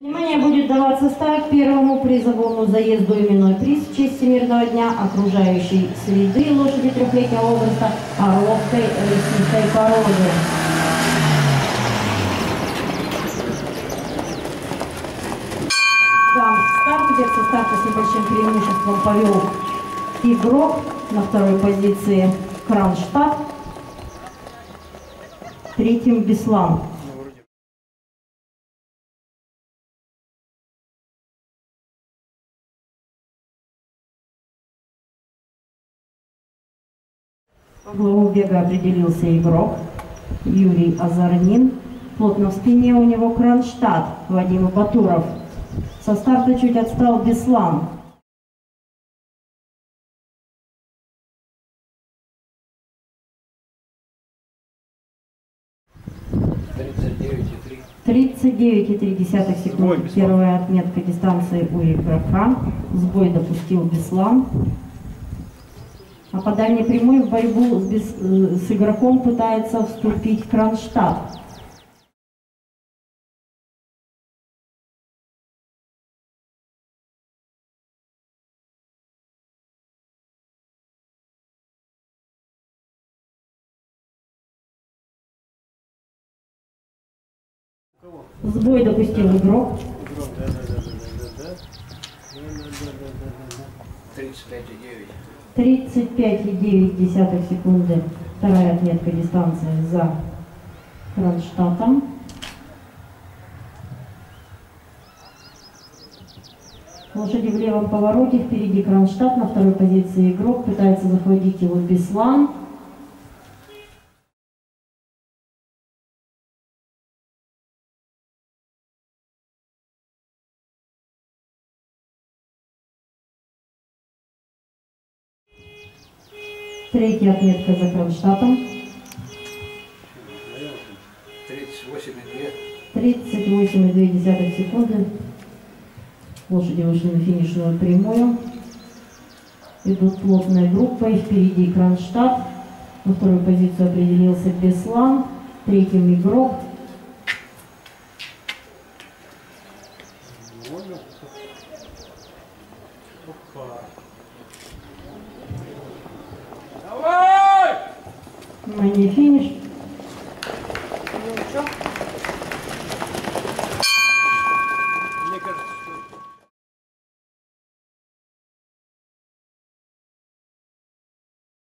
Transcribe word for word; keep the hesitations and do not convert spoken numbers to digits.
Внимание, будет даваться старт первому призовому заезду именной приз в честь Всемирного дня окружающей среды лошади трехлетнего возраста Орловской лесистой породы. Да, старт, где со старта с небольшим преимуществом повел игрок, на второй позиции Кронштадт, третьим Беслан. По главу бега определился игрок Юрий Азарнин. Плотно в спине у него Кронштадт Вадим Батуров. Со старта чуть отстал Беслан. тридцать девять и три десятых секунды. Первая отметка дистанции у игрока. Сбой допустил Беслан. А по дальней прямой в борьбу с, без, с игроком пытается вступить Кронштадт. Сбой допустил игрок. тридцать пять и девять десятых секунды. Вторая отметка дистанции за Кронштадтом. Лошади в левом повороте. Впереди Кронштадт. На второй позиции игрок. Пытается захватить его Беслан. Третья отметка за Кронштадтом. тридцать восемь и две десятых секунды. Лошади вышли на финишную прямую. Идут плотной группой. Впереди Кронштадт. На вторую позицию определился Беслан. Третьим игрок. На ней финиш.